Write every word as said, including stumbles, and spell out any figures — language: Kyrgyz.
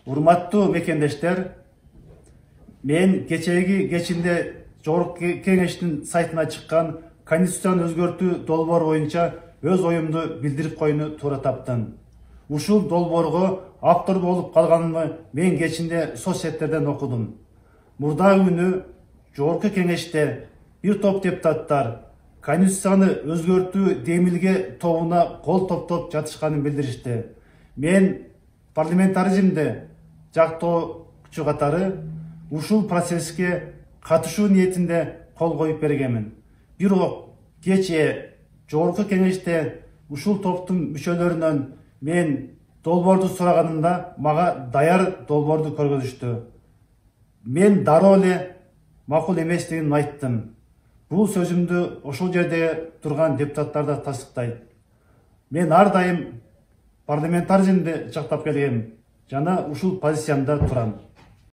Урматтуу мекендештер, мен кечеги кечинде Жогорку Кеңештин сайтына чыккан Конституцияны өзгөртүү долбоору боюнча өз оюмду билдирип коюуну туура таптым. Ушул долбоорго автор болуп калганымды мен кечинде соцсеттерден окудум. Мурдагы күнү Жогорку Кеңеште бир топ депутаттар Конституцияны өзгөртүү демилге тобуна кол топтоп жатышканын билдиришти. Мен парламентаризмде жактоочу катары ушул процесске катышуу ниетинде кол коюп бергенмин. Бирок кечээ Жогорку Кеңеште ушул топтун мүчөлөрүнөн мен долбоорду сураганымда мага даяр долбоорду көргөзүштү. Мен дароо эле макул эместигин айттым. Бул сөзүмдү ошол жерде турган депутаттар да тастыктайт. Мен ар дайым парламентаризмди жактап келгем жана ушул позициямда турам.